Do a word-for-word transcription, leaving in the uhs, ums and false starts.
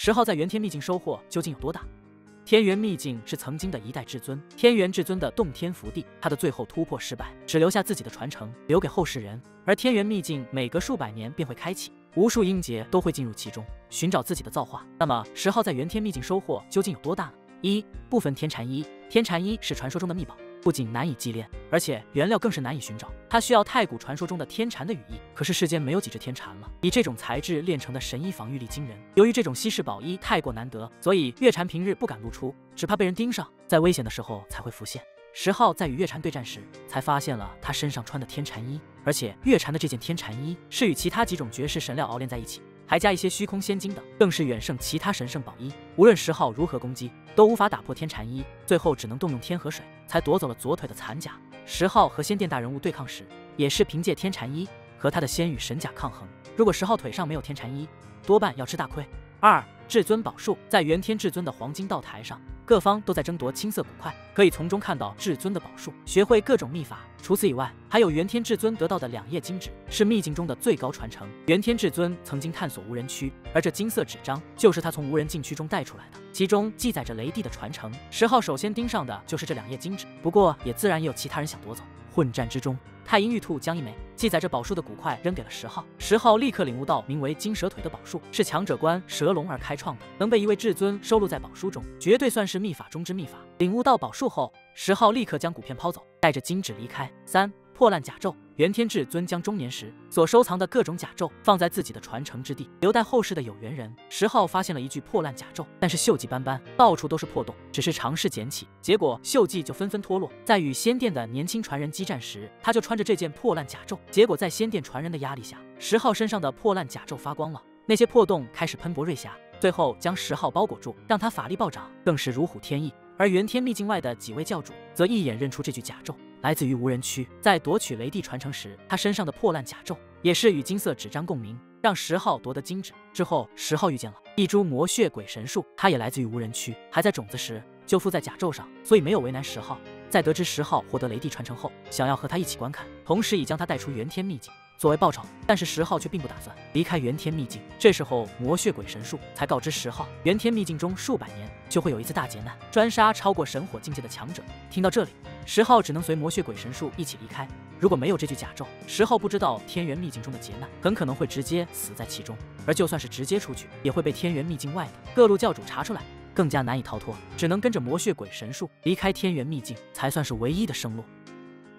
十号在元天秘境收获究竟有多大？天元秘境是曾经的一代至尊天元至尊的洞天福地，他的最后突破失败，只留下自己的传承，留给后世人。而天元秘境每隔数百年便会开启，无数阴劫都会进入其中，寻找自己的造化。那么十号在元天秘境收获究竟有多大呢？一、部分天蚕衣。天蚕衣是传说中的秘宝，不仅难以祭炼，而且原料更是难以寻找。它需要太古传说中的天蚕的羽翼，可是世间没有几只天蚕了。以这种材质炼成的神衣防御力惊人。由于这种稀世宝衣太过难得，所以月蝉平日不敢露出，只怕被人盯上，在危险的时候才会浮现。十号在与月蝉对战时，才发现了他身上穿的天蚕衣，而且月蝉的这件天蚕衣是与其他几种绝世神料熬炼在一起，还加一些虚空仙晶等，更是远胜其他神圣宝衣。无论十号如何攻击，都无法打破天蚕衣，最后只能动用天河水，才夺走了左腿的残甲。十号和仙殿大人物对抗时，也是凭借天蚕衣和他的仙羽神甲抗衡。如果十号腿上没有天蚕衣，多半要吃大亏。二、至尊宝术。在元天至尊的黄金道台上，各方都在争夺青色骨块，可以从中看到至尊的宝术，学会各种秘法。除此以外，还有元天至尊得到的两页金纸，是秘境中的最高传承。元天至尊曾经探索无人区，而这金色纸张就是他从无人禁区中带出来的，其中记载着雷帝的传承。十号首先盯上的就是这两页金纸，不过也自然也有其他人想夺走。混战之中，太阴玉兔将一枚记载着宝术的骨块扔给了十号，十号立刻领悟到名为金蛇腿的宝术是强者关蛇龙而开创的，能被一位至尊收录在宝书中，绝对算是秘法中之秘法。领悟到宝术后，十号立刻将骨片抛走，带着金纸离开。三、破烂甲胄。元天至尊将中年时所收藏的各种甲胄放在自己的传承之地，留待后世的有缘人。十号发现了一具破烂甲胄，但是锈迹斑斑，到处都是破洞，只是尝试捡起，结果锈迹就纷纷脱落。在与仙殿的年轻传人激战时，他就穿着这件破烂甲胄，结果在仙殿传人的压力下，十号身上的破烂甲胄发光了，那些破洞开始喷薄瑞霞，最后将十号包裹住，让他法力暴涨，更是如虎添翼。而元天秘境外的几位教主则一眼认出这具甲胄来自于无人区，在夺取雷帝传承时，他身上的破烂甲胄也是与金色纸张共鸣，让十号夺得金纸。之后，十号遇见了一株魔血鬼神树，它也来自于无人区，还在种子时就附在甲胄上，所以没有为难十号。在得知十号获得雷帝传承后，想要和他一起观看，同时已将他带出元天秘境作为报酬，但是十号却并不打算离开元天秘境。这时候魔血鬼神树才告知十号，元天秘境中数百年就会有一次大劫难，专杀超过神火境界的强者。听到这里，十号只能随魔血鬼神树一起离开。如果没有这具甲胄，十号不知道天元秘境中的劫难，很可能会直接死在其中，而就算是直接出去，也会被天元秘境外的各路教主查出来，更加难以逃脱，只能跟着魔血鬼神树离开天元秘境，才算是唯一的生路。